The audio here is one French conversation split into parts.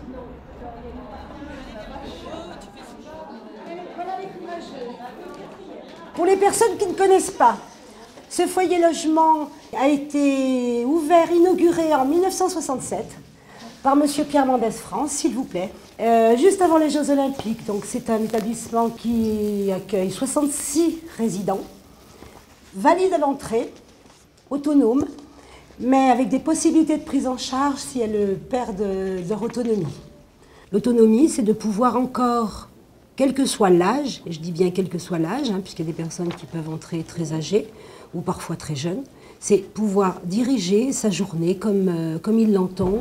Pour les personnes qui ne connaissent pas, ce foyer logement a été inauguré en 1967 par Monsieur Pierre Mendès France, s'il vous plaît, juste avant les Jeux Olympiques. Donc c'est un établissement qui accueille 66 résidents, valides à l'entrée, autonomes, mais avec des possibilités de prise en charge si elles perdent leur autonomie. L'autonomie, c'est de pouvoir encore, quel que soit l'âge, et je dis bien quel que soit l'âge, puisqu'il y a des personnes qui peuvent entrer très âgées ou parfois très jeunes, c'est pouvoir diriger sa journée comme il l'entend.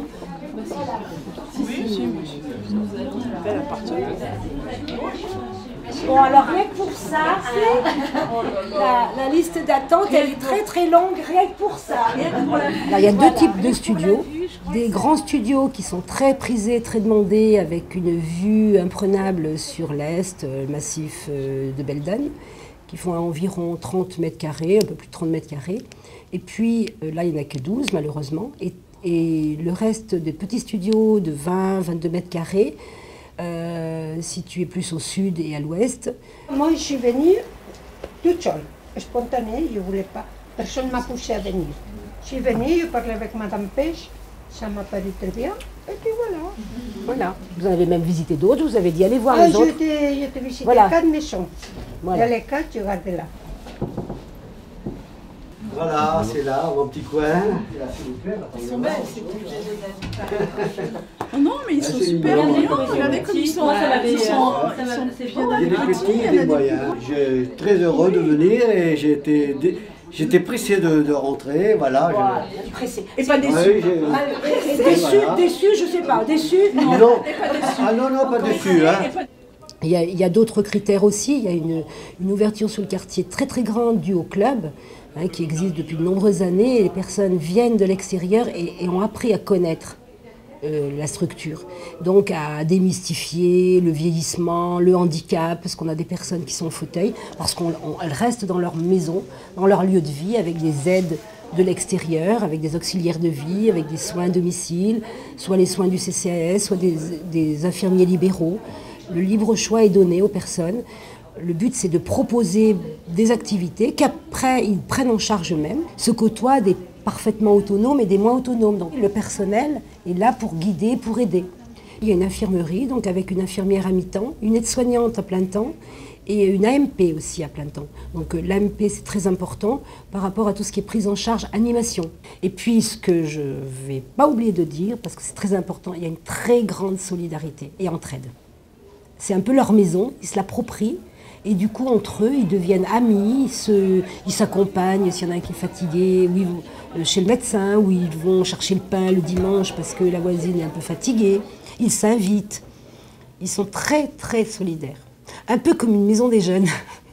Bon, alors rien que pour ça, la liste d'attente, elle est très très longue, rien que pour ça. Alors, il y a deux types de studios. Des grands studios qui sont très prisés, très demandés, avec une vue imprenable sur l'Est, le massif de Belledonne, qui font environ 30 mètres carrés, un peu plus de 30 mètres carrés. Et puis là, il n'y en a que 12 malheureusement. Et le reste des petits studios de 20, 22 mètres carrés, situés plus au sud et à l'ouest. Moi, je suis venue toute seule, spontanée, je ne voulais pas. Personne ne m'a poussé à venir. Je suis venue, je parlais avec Madame Pêche, ça m'a paru très bien, et puis voilà. Voilà. Vous en avez même visité d'autres, vous avez dit allez voir les autres. J'ai visité Voilà. 4 maisons. Voilà. Et les 4, je regardais là. Voilà, c'est là, mon petit coin. S'il vous plaît, ils sont belles, ces oh non, mais ils sont super mignons. Regardez comme ils sont. Ils sont il y a des petits et des moyens. Je suis très heureux de venir et j'étais pressé de rentrer. Voilà. Pressé. Et pas déçu. Déçu, je sais pas. Déçu, non. Ah non, pas déçu. Il y a d'autres critères aussi. Il y a une ouverture sur le quartier très très grande due au club, qui existe depuis de nombreuses années. Et les personnes viennent de l'extérieur et ont appris à connaître la structure. Donc à démystifier le vieillissement, le handicap, parce qu'on a des personnes qui sont au fauteuil, parce qu'elles restent dans leur maison, dans leur lieu de vie, avec des aides de l'extérieur, avec des auxiliaires de vie, avec des soins à domicile, soit les soins du CCAS, soit des infirmiers libéraux. Le libre choix est donné aux personnes. Le but, c'est de proposer des activités qu'après, ils prennent en charge eux-mêmes, se côtoient des parfaitement autonomes et des moins autonomes. Donc, le personnel est là pour guider, pour aider. Il y a une infirmerie, donc avec une infirmière à mi-temps, une aide-soignante à plein temps et une AMP aussi à plein temps. Donc l'AMP, c'est très important par rapport à tout ce qui est prise en charge, animation. Et puis, ce que je ne vais pas oublier de dire, parce que c'est très important, il y a une très grande solidarité et entraide. C'est un peu leur maison, ils se l'approprient. Et du coup, entre eux, ils deviennent amis, ils s'accompagnent s'il y en a un qui est fatigué, chez le médecin, ou ils vont chercher le pain le dimanche parce que la voisine est un peu fatiguée. Ils s'invitent. Ils sont très, très solidaires. Un peu comme une maison des jeunes.